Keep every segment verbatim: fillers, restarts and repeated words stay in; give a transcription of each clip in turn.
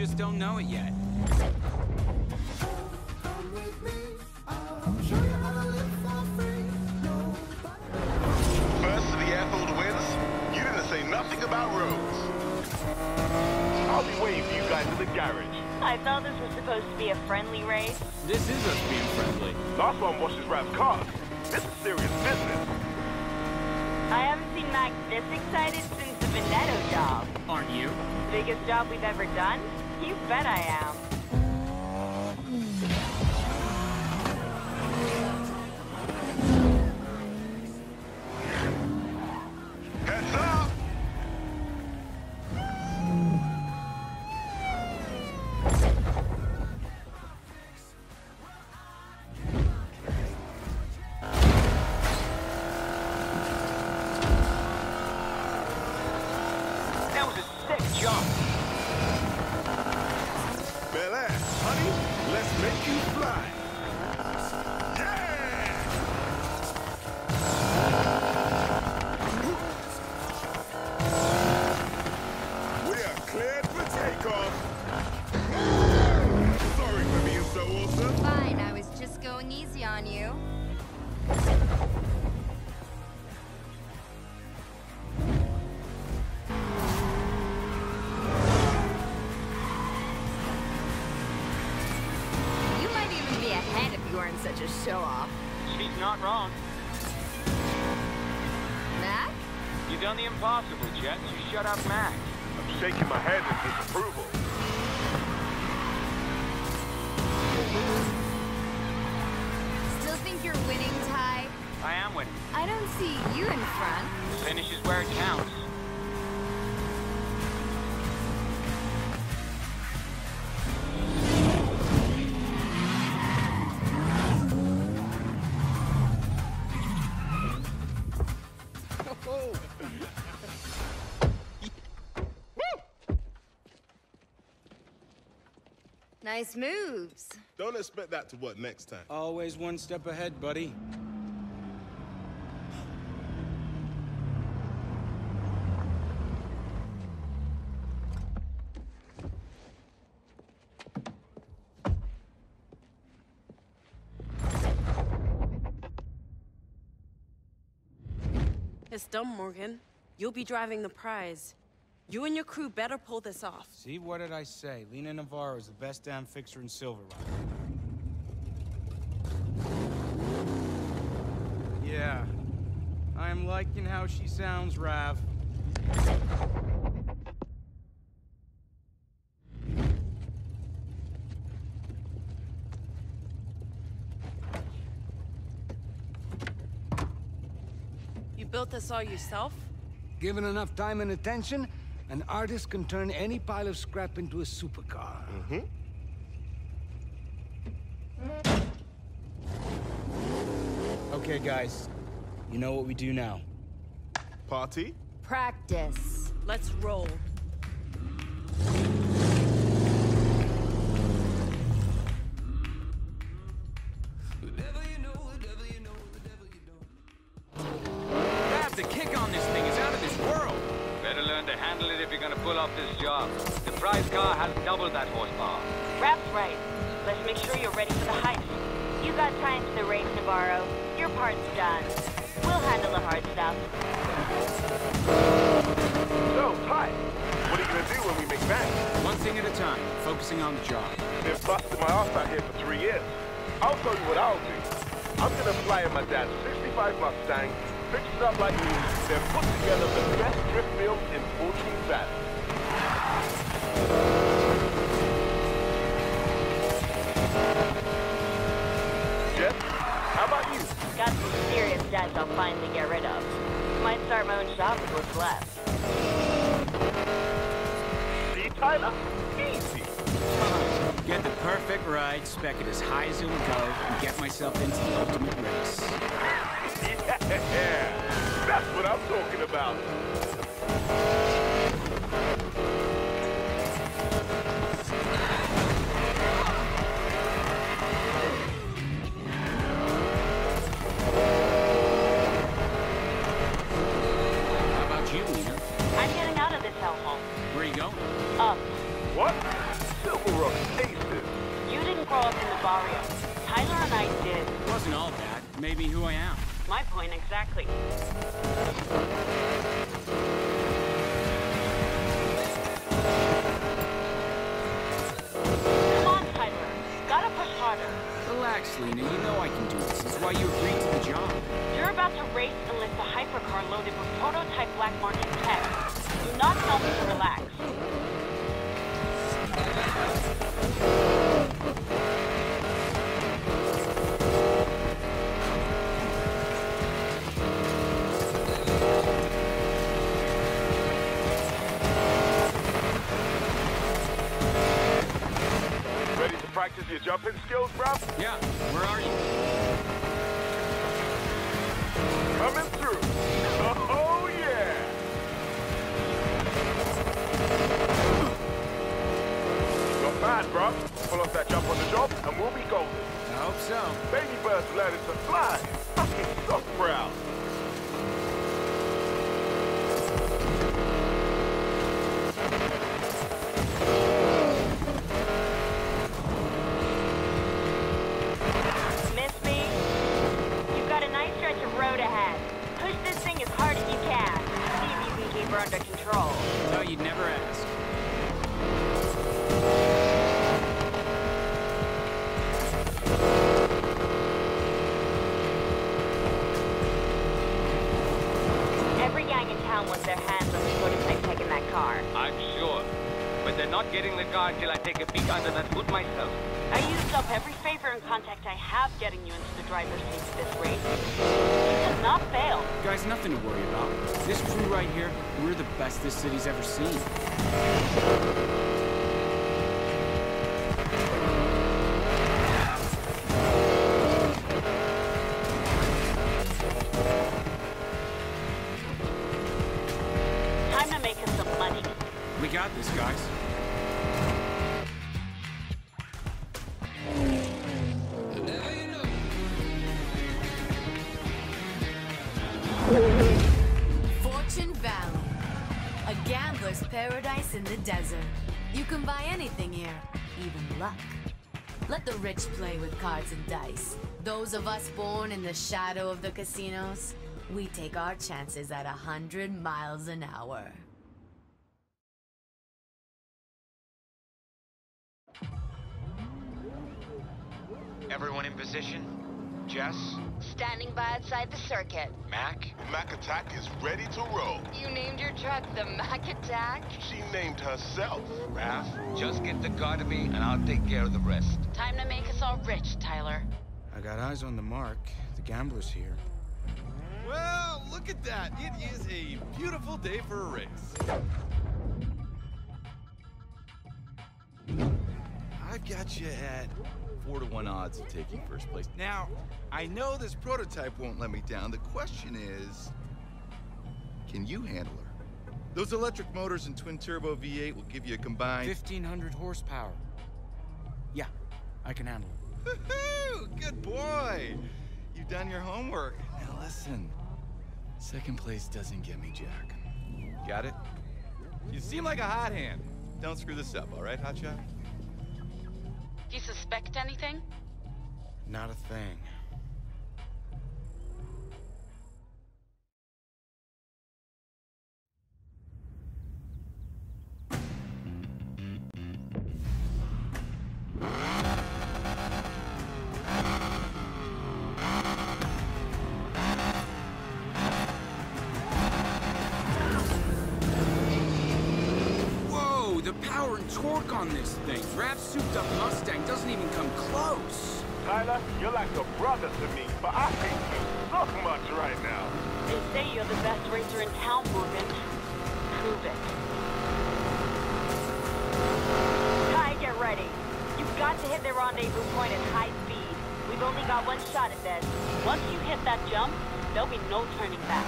just don't know it yet. First to the airfield wins. You didn't say nothing about roads. I'll be waiting for you guys in the garage. I thought this was supposed to be a friendly race. This is us being friendly. Last one washes Rav's cars. This is serious business. I haven't seen Max this excited since the Veneto job. Aren't you? Biggest job we've ever done? You bet I am. Heads up! That was a sick jump. Bel Air, honey, let's make you fly. Yeah! We are cleared for takeoff. Sorry for being so awesome. Fine, I was just going easy on you. You might even be ahead if you weren't such a show-off. She's not wrong. Mac? You done the impossible, Jet. You shut up Max. I'm shaking my head in disapproval. Still think you're winning, Ty? I am winning. I don't see you in front. Finish is where it counts. Nice moves. Don't expect that to work next time. Always one step ahead, buddy. It's done, Morgan. You'll be driving the prize. You and your crew better pull this off. See, what did I say? Lena Navarro is the best damn fixer in Silver Rock. Yeah. I'm liking how she sounds, Rav. You built this all yourself? Given enough time and attention, an artist can turn any pile of scrap into a supercar. Mm-hmm. Okay, guys. You know what we do now. Party? Practice. Let's roll. Rav, the kick on this thing is out of this world. Better learn to handle it if you're gonna pull off this job. The prize car has double that horsepower. Rap's right. Let's make sure you're ready for the heist. You got time to the race, Navarro. Your part's done. We'll handle the hard stuff. So, Ty, what are you gonna do when we make bank? One thing at a time, focusing on the job. Been busting my ass out here for three years. I'll tell you what I'll do. I'm gonna fly in my dad's sixty-five Mustang, fix it up like new, then put together the best drift film in Fortune Valley. Jet, how about you? Got some serious debts I'll finally get rid of. Might start my own shop with what's left. See, Tyler? Easy. Get the perfect ride, spec it as high as it will go, and get myself into the ultimate race. Yeah, that's what I'm talking about. How about you, Lena? I'm getting out of this hellhole. Where are you going? Up. What? Silver Rock's tasted. You didn't grow up in the barrio. Tyler and I did. It wasn't all that. Maybe who I am. My point exactly. Come on, Tyler. Gotta push harder. Relax, Lena. You know I can do this. It's why you agreed to the job. You're about to race and lift a hypercar loaded with prototype black market tech. Do not tell me to relax. Ready to practice your jumping skills, bruv? Yeah, where are you? Coming through. Oh, yeah. Not bad, bruv. Pull off that jump on the job, and we'll be golden. I hope so. Baby bird's learning to fly. Fucking so proud. Miss me? You've got a nice stretch of road ahead. Push this thing as hard as you can. See if you can keep her under control. No, you'd never ask. Every gang in town wants their hands on the prototype tech in that car. I'm sure. But they're not getting the car until I take a peek under that hood myself. I used up every favor and contact I have getting you into the driver's seat of this race. You have not failed. Guys, nothing to worry about. This crew right here, we're the best this city's ever seen. Time to make us some money. We got this, guys. Fortune Valley. A gambler's paradise in the desert. You can buy anything here, even luck. Let the rich play with cards and dice. Those of us born in the shadow of the casinos, we take our chances at a hundred miles an hour. Everyone in position? Jess? Standing by outside the circuit. Mac? Mac Attack is ready to roll. You named your truck the Mac Attack? She named herself. Raph, just get the car to me and I'll take care of the rest. Time to make us all rich, Tyler. I got eyes on the mark. The gambler's here. Well, look at that. It is a beautiful day for a race. I've got you at four to one odds of taking first place. Now, I know this prototype won't let me down. The question is, can you handle her? Those electric motors and twin-turbo V eight will give you a combined... fifteen hundred horsepower. Yeah, I can handle it. Woohoo! Good boy! You've done your homework. Now listen, second place doesn't get me jack. Got it? You seem like a hot hand. Don't screw this up, all right, Hotshot? Do you suspect anything? Not a thing. Whoa, the power and torque on this thing. Raph's souped-up Mustang doesn't even come close. Tyler, you're like a brother to me, but I hate you so much right now. They say you're the best racer in town, Morgan. Prove it. Ty, get ready. You've got to hit the rendezvous point at high speed. We've only got one shot at this. Once you hit that jump, there'll be no turning back.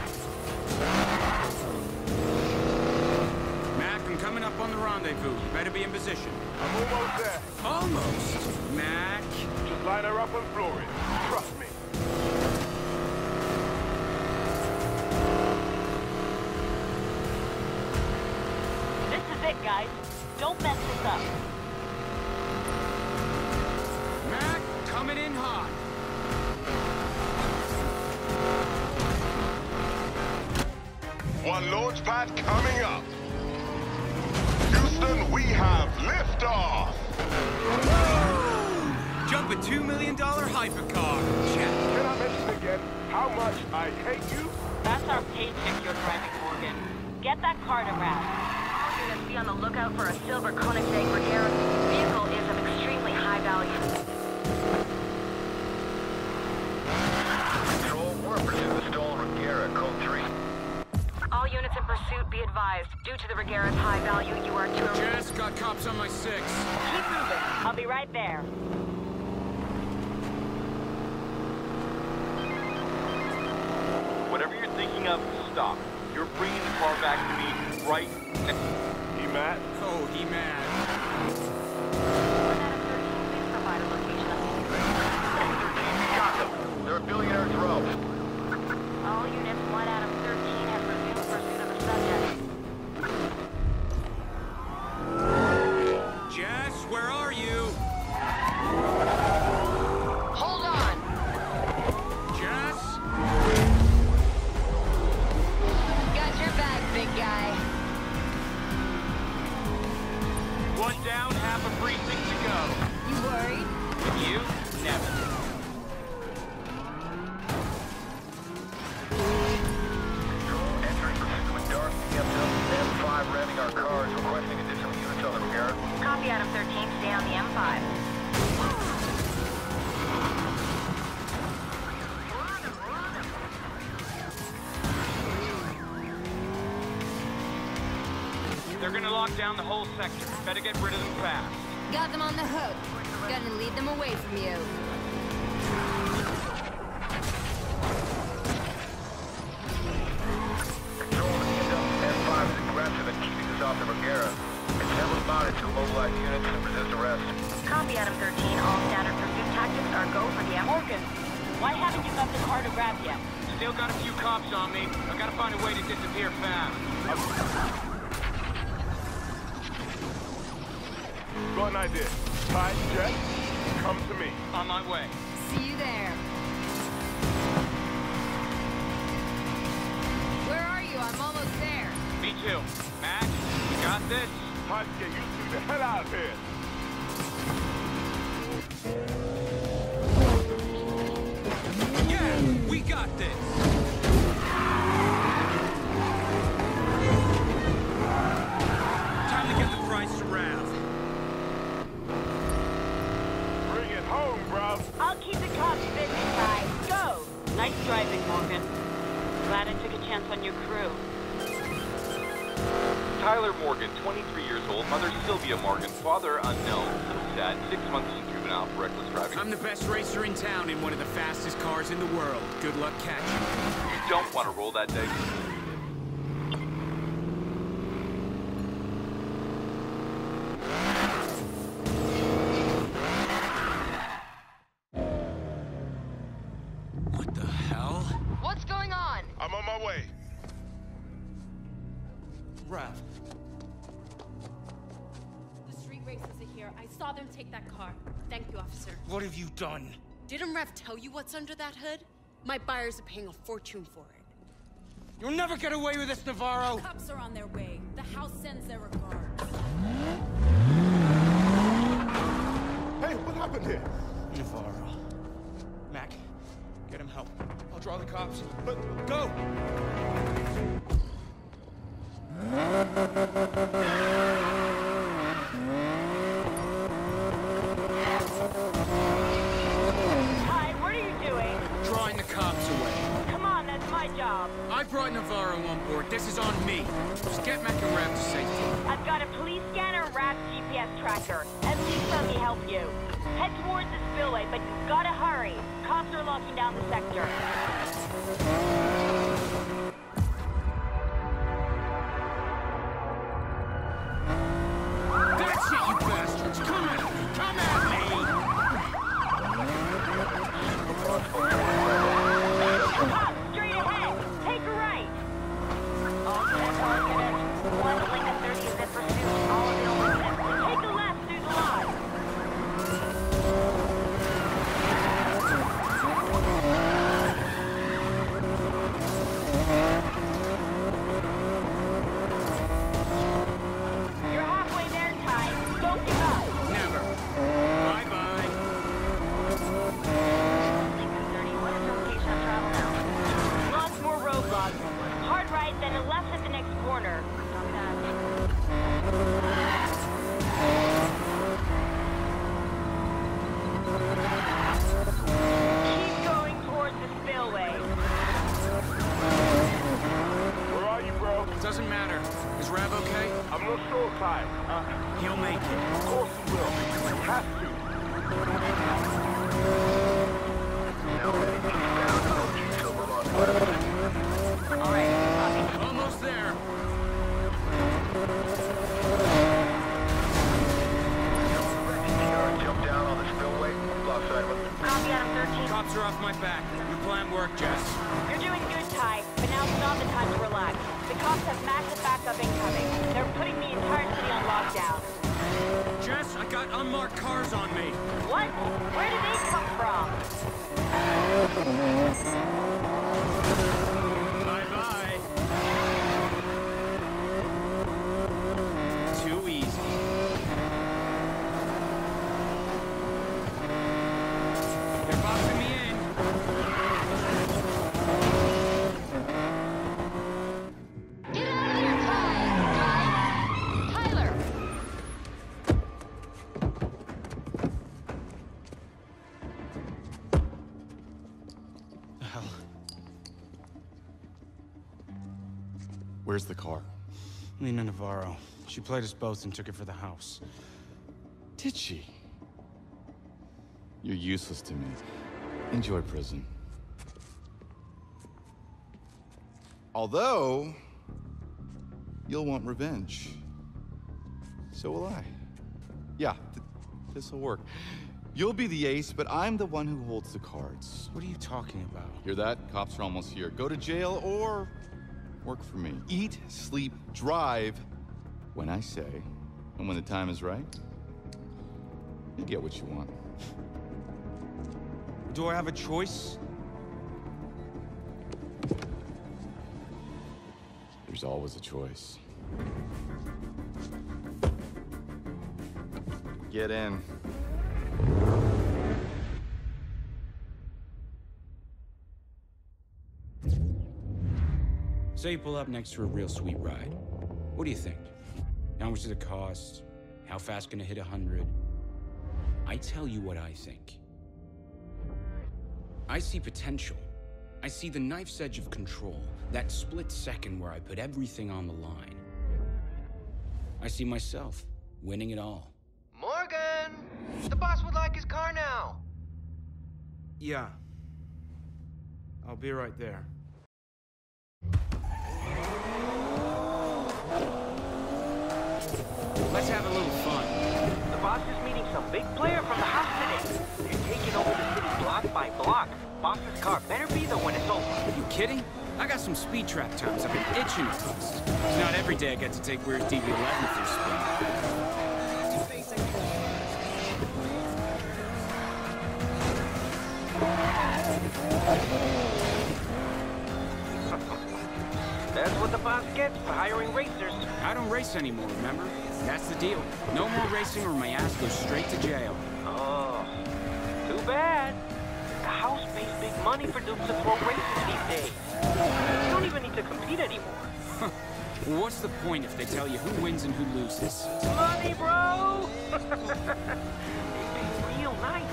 Mac, I'm coming up on the rendezvous. You better be in position. I'm almost there. Almost. Mac. Just line her up and floor it. Trust me. This is it, guys. Don't mess this up. on! One launch pad coming up. Houston, we have liftoff. Jump a two million dollar hypercar. Check. Can I mention again how much I hate you? That's our paycheck you're driving, Morgan. Get that car to wrap. All units be on the lookout for a silver Koenigsegg Regera. Vehicle is of extremely high value. Control, we're in pursuit of the stolen Regera, code three. All units in pursuit be advised. Due to the Regera's high value, you are to... Just got cops on my six. Keep moving. I'll be right there. Whatever you're thinking of, stop. You're bringing the car back to me right now. He mad? Oh, he mad. one out of thirteen, please provide a location of thirteen, we got them. They're a Billionaire's Row. all units. one out of thirteen has resumed pursuit of the subject. Jess, where are you? Hold on! Jess? Got your back, big guy. One down, half a precinct to go. You worried? With you? Never. Control, entering pursuit with dark E M W M five ramming our cars, requesting additional units on the Regera. Copy Adam thirteen, stay on the M five. They're gonna lock down the whole sector. Better get rid of them fast. Got them on the hook. Gonna lead them away from you. Control, the E M W M five is aggressive in keeping us off the Regera. It's heavily mounted to mobilize units and resist arrest. Copy Adam thirteen, all standard pursuit tactics are go for the M. Morgan, why haven't you got the car to grab yet? Still got a few cops on me. I gotta find a way to disappear fast. Got an idea. Ty, Jess, come to me. On my way. See you there. Where are you? I'm almost there. Me too. Max, you got this? Time to get you two the hell out of here. Yeah, we got this. Time to get the price to Rav. Bring it home, bro. I'll keep the cops busy, Ty. Go! Nice driving, Morgan. Glad I took a chance on your crew. Tyler Morgan, twenty-three years old, mother Sylvia Morgan, father unknown, son sad, six months in juvenile for reckless driving. I'm the best racer in town in one of the fastest cars in the world. Good luck catching me. You don't want to roll that dice. What the hell? What's going on? I'm on my way. Rav. The street racers are here. I saw them take that car. Thank you, officer. What have you done? Didn't Rev tell you what's under that hood? My buyers are paying a fortune for it. You'll never get away with this, Navarro! Cops are on their way. The house sends their regards. Hey, what happened here? Navarro. Mac, get him help. I'll draw the cops. But go! Ty, what are you doing? Drawing the cops away. Come on, that's my job. I brought Navarro on board. This is on me. Just get Mac and Rav to safety. I've got a police scanner and Rap's G P S tracker. At least let me help you. Head towards the spillway, but you've gotta hurry. Cops are locking down the sector. That's it, you bastards! Come at me! Come at me! Cops, straight ahead! Take a right! All units, all units. One Lincoln thirty is in pursuit. All available units. Take a left through the lot. Rev okay? I'm not sure, Ty. Uh, He'll make it. Of course he will. You have to. Alright, almost there. Jump down on the spillway. Block silent. Copy, Adam thirteen. Cops are off my back. Your plan worked, Jess. You're doing good, Ty, but now's not the time to relax. The cops have massive backup incoming. They're putting the entire city on lockdown. Jess, I got unmarked cars on me. What? Where did they come from? Bye-bye. Too easy. They're boxing me in. Get out of here, Ty! Ty! Tyler! The hell? Where's the car? Lena Navarro. She played us both and took it for the house. Did she? You're useless to me. Enjoy prison. Although, you'll want revenge. So will I. Yeah, th this'll work. You'll be the ace, but I'm the one who holds the cards. What are you talking about? Hear that? Cops are almost here. Go to jail or work for me. Eat, sleep, drive when I say, and when the time is right, you get what you want. Do I have a choice? There's always a choice. Get in. Say you pull up next to a real sweet ride. What do you think? How much does it cost? How fast can it hit a hundred? I tell you what I think. I see potential. I see the knife's edge of control, that split second where I put everything on the line. I see myself winning it all. Morgan! The boss would like his car now. Yeah. I'll be right there. Let's have a little fun. The boss is meeting some big player from the house today. They're taking over the city block by block. Boss's car better be there when it's over. Are you kidding? I got some speed trap times I've been itching to bust. It's not every day I get to take Weir's D B eleven for a spin. That's what the boss gets for hiring racers. I don't race anymore, remember? That's the deal. No more racing or my ass goes straight to jail. Oh, too bad. The house pays big money for dupes to throw races these days. You don't even need to compete anymore. Well, what's the point if they tell you who wins and who loses? Money, bro! They pay real nice.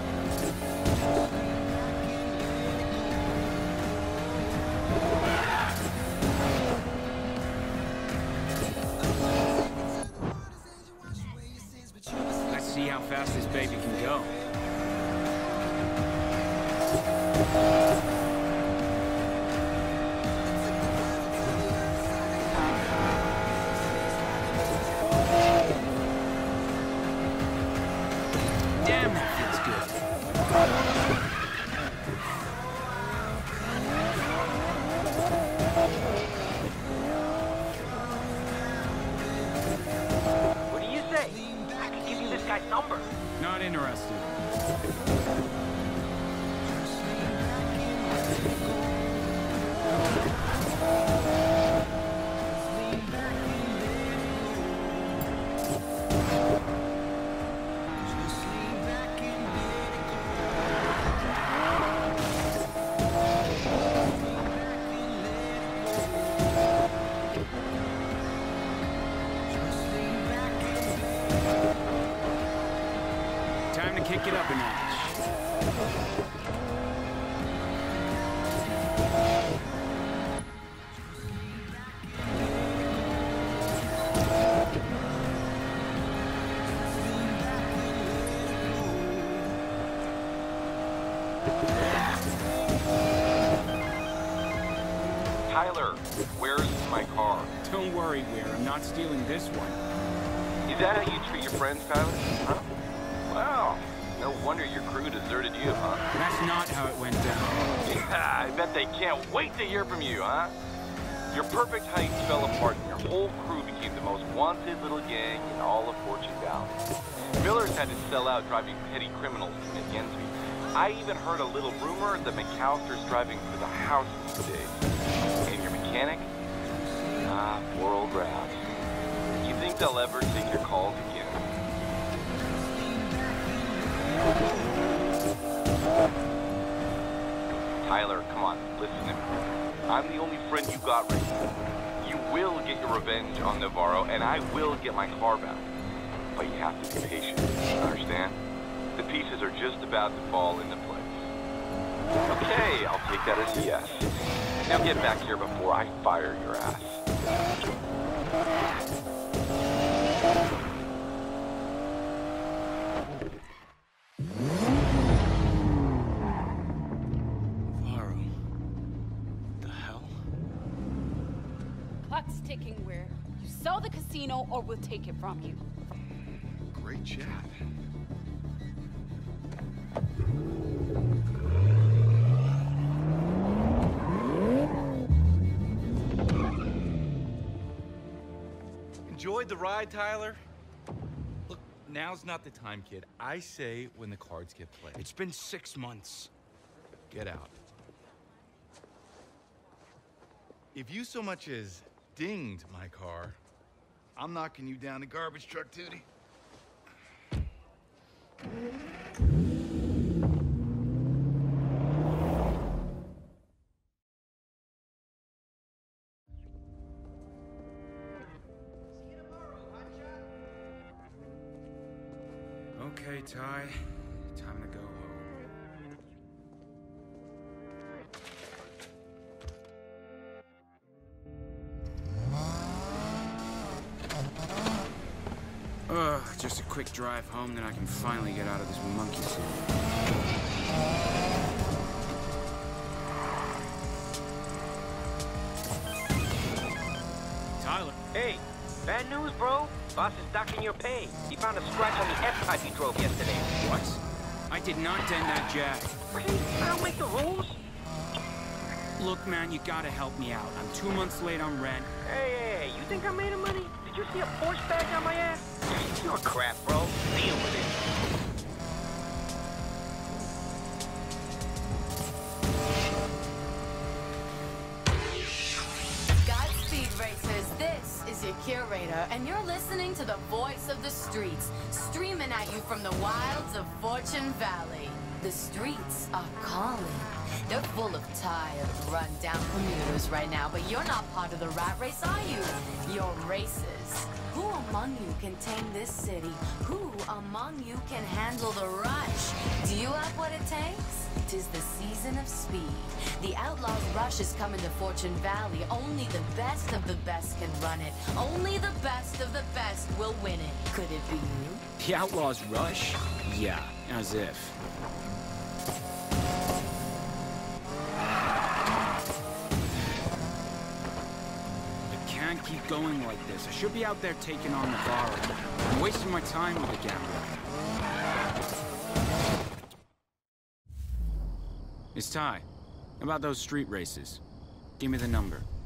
Let's see how fast this baby can go. Damn, that feels good. What do you say? I can give you this guy's number. Not interested. Time to kick it up a notch. Tyler, where's my car? Don't worry, Weir. I'm not stealing this one. Is that how you treat your friends, Tyler? Huh? Wow. No wonder your crew deserted you, huh? That's not how it went down. Yeah, I bet they can't wait to hear from you, huh? Your perfect heist fell apart and your whole crew became the most wanted little gang in all of Fortune Valley. Millers had to sell out driving petty criminals to make ends meet. I even heard a little rumor that McAllister's driving for the house these days. And your mechanic? Ah, poor old Ravs. You think they'll ever take your calls again? Tyler, come on, listen to me. I'm the only friend you got right now. You will get your revenge on Navarro, and I will get my car back. But you have to be patient, understand? The pieces are just about to fall into place. Okay, I'll take that as a yes. Now get back here before I fire your ass. Clock's ticking, Weir. You sell the casino or we'll take it from you. Great chat. Enjoyed the ride, Tyler? Look, now's not the time, kid. I say when the cards get played. It's been six months. Get out. If you so much as dinged my car, I'm knocking you down the garbage truck, Tootie. Okay, Ty. Time to go home. Ugh, just a quick drive home, then I can finally get out of this monkey suit. Tyler. Hey, bad news, bro. Boss is docking your pay. He found a scratch on the F-Type he drove yesterday. What? I did not dent that Jag. Really? I don't make the rules? Look, man, you gotta help me out. I'm two months late on rent. Hey, hey, hey, you think I made of money? Did you see a Porsche badge on my ass? You're crap, bro. Deal with it. Godspeed, racers. This is your curator, and you're listening to the voice of the streets, streaming at you from the wilds of Fortune Valley. The streets are calling. They're full of tired, run-down commuters right now, but you're not part of the rat race, are you? You're racers. Who among you can tame this city? Who among you can handle the rush? Do you have what it takes? 'Tis the season of speed. The Outlaws Rush is coming to Fortune Valley. Only the best of the best can run it. Only the best of the best will win it. Could it be you? The Outlaws Rush? Yeah, as if. I can't keep going like this. I should be out there taking on Navarro. I'm wasting my time with a gambler. It's Ty. About those street races. Give me the number.